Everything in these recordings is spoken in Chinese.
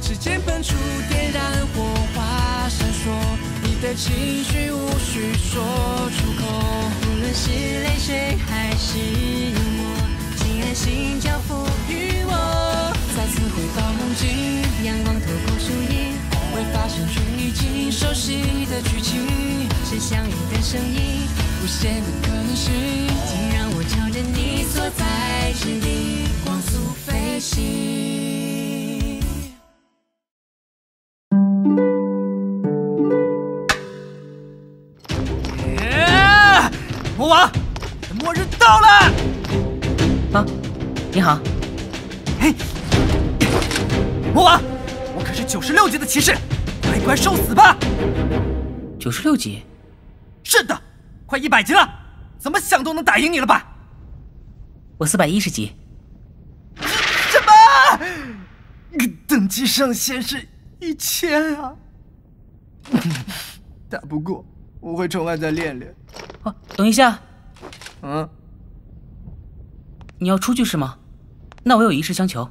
指尖喷出点燃火花闪烁，你的情绪无需说出口， 无论是泪水还是幽默，请安心交付于我。 再次回到梦境， 阳光透过树叶， 会发现却已经熟悉的剧情， 是相遇的声音， 无限的可能性， 请让我朝着你所在之地光速飞行。 魔王，末日到了！ 啊，你好。 嘿，魔王，我可是96级的骑士，乖乖受死吧 ！96级？ 是的，快100级了，怎么想都能打赢你了吧？ 我410级。 什么？等级上限是1000啊！打不过，我会重来再练练。 哦，等一下。 嗯， 你要出去是吗？那我有一事相求。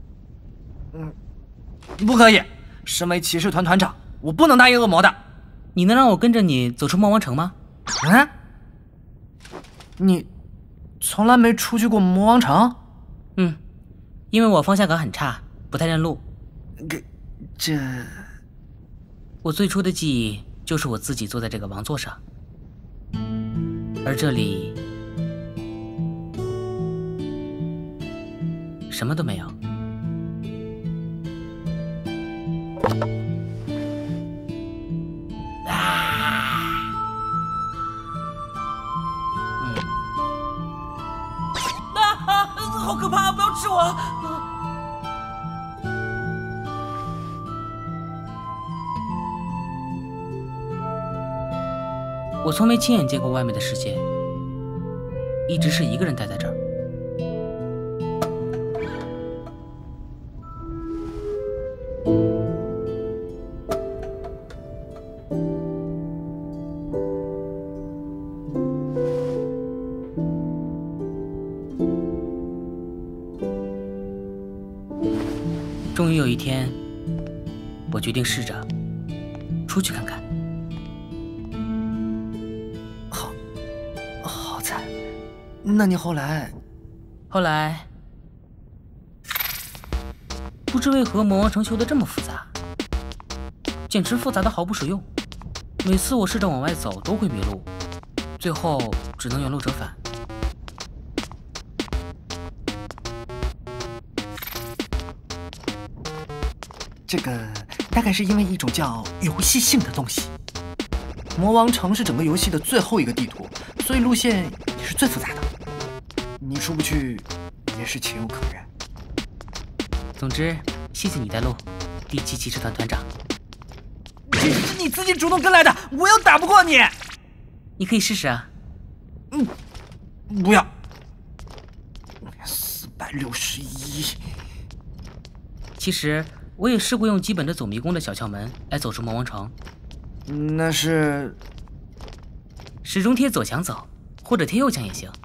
不可以，身为骑士团团长，我不能答应恶魔的。 你能让我跟着你走出魔王城吗？ 嗯？你从来没出去过魔王城？ 嗯，因为我方向感很差，不太认路。 这…… 我最初的记忆就是我自己坐在这个王座上，而这里什么都没有。 好可怕！不要吃我！ 我从没亲眼见过外面的世界，一直是一个人待在这儿。终于有一天，我决定试着出去看看。 好惨！那你后来不知为何魔王城修得这么复杂，简直复杂的毫不实用。每次我试着往外走都会迷路，最后只能原路折返。 这个大概是因为一种叫游戏性的东西。魔王城是整个游戏的最后一个地图，所以路线也是最复杂的。你出不去也是情有可原。 总之，谢谢你带路，第7骑士团团长。 这是你自己主动跟来的，我又打不过你。 你可以试试啊。 不要。461。 其实我也试过用基本的走迷宫的小窍门来走出魔王城。 那是始终贴左墙走，或者贴右墙也行。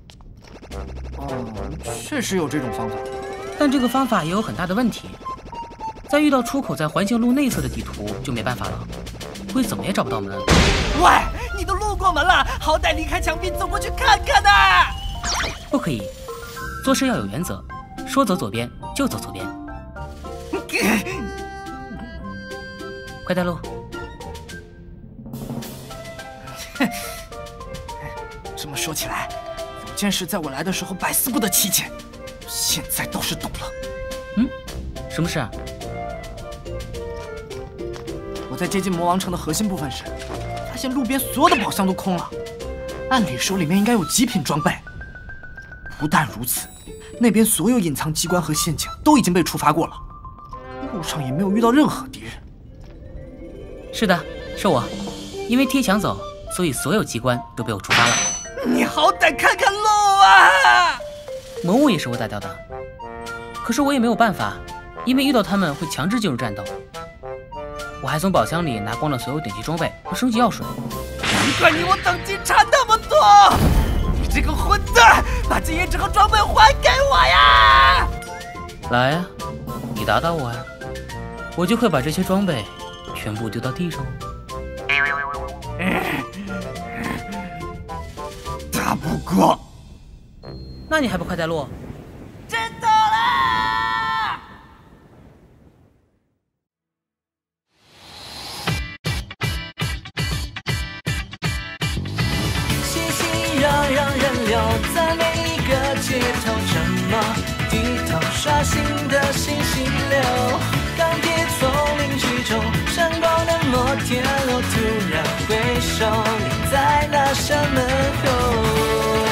确实有这种方法， 但这个方法也有很大的问题。在遇到出口在环形路内侧的地图就没办法了，会怎么也找不到门。 喂，你都路过门了，好歹离开墙壁走过去看看呐！ 不可以，做事要有原则，说走左边就走左边。快带路。 这么说起来，有件事在我来的时候百思不得其解，现在倒是懂了。 什么事啊？ 我在接近魔王城的核心部分时，发现路边所有的宝箱都空了，按理说里面应该有极品装备。不但如此，那边所有隐藏机关和陷阱都已经被触发过了，路上也没有遇到任何敌人。 是的，是我，因为贴墙走，所以所有机关都被我触发了。 你好歹看看路啊！ 魔物也是我打掉的，可是我也没有办法，因为遇到他们会强制进入战斗。我还从宝箱里拿光了所有顶级装备和升级药水。 难怪你我等级差那么多！你这个混蛋，把经验值和装备还给我呀！ 来呀，你打打我呀！ 我就会把这些装备全部丢到地上。 打不过， 那你还不快带路？ 战斗啦！熙熙攘攘人流，在每一个街头沉默，低头刷新的信息流。钢铁丛林之中，闪光的摩天楼，突然回首，你在那扇门后。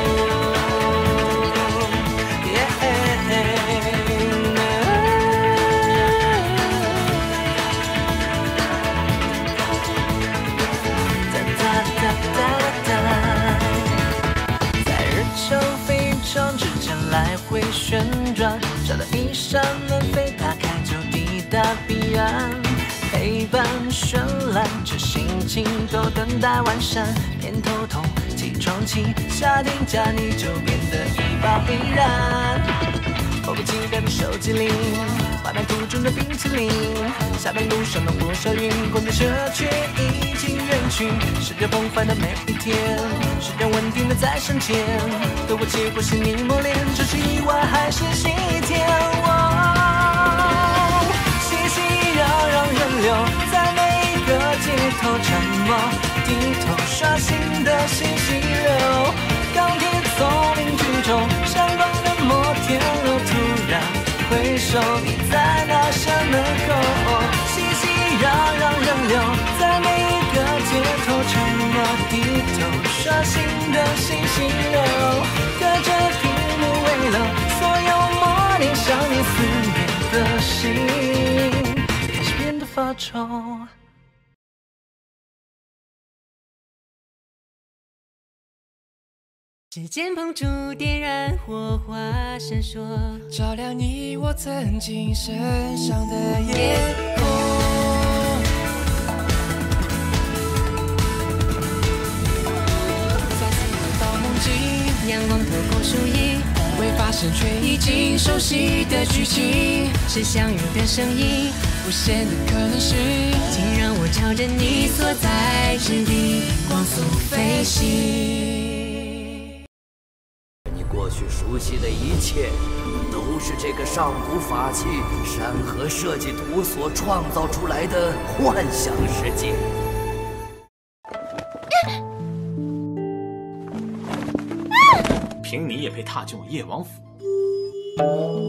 在日球飞中之间来回旋转，找到一扇门被打开就抵达彼岸。黑板绚烂，这心情都等待完善。偏头痛，起床气，下定假你就变得一暴一然。迫不及待的手机铃，画面途中的冰淇淋，下班路上的火烧云，公交车却已经远去。时间崩坏的每一天，时间稳定的在身前，对我几乎是你磨练，这是意外还是西天？熙熙攘攘人流，在每一个街头沉默，低头刷新的信息流。钢铁丛林之中，闪光的摩天楼，突然回首，你在那扇门口。熙熙攘攘人流，在每一个街头沉默，低头刷新的信息流。隔着屏幕，为了所有默念，想你思念的心，开始变得发愁。 指尖碰触，点燃火花闪烁， 照亮你我曾经身上的夜空。再次回到梦境， 阳光透过树影， 未发生却已经熟悉的剧情， 是相遇的声音， 无限的可能是， 请让我朝着你所在之地光速飞行。 过去熟悉的一切，都是这个上古法器山河设计图所创造出来的幻想世界。 凭你也配踏进我夜王府？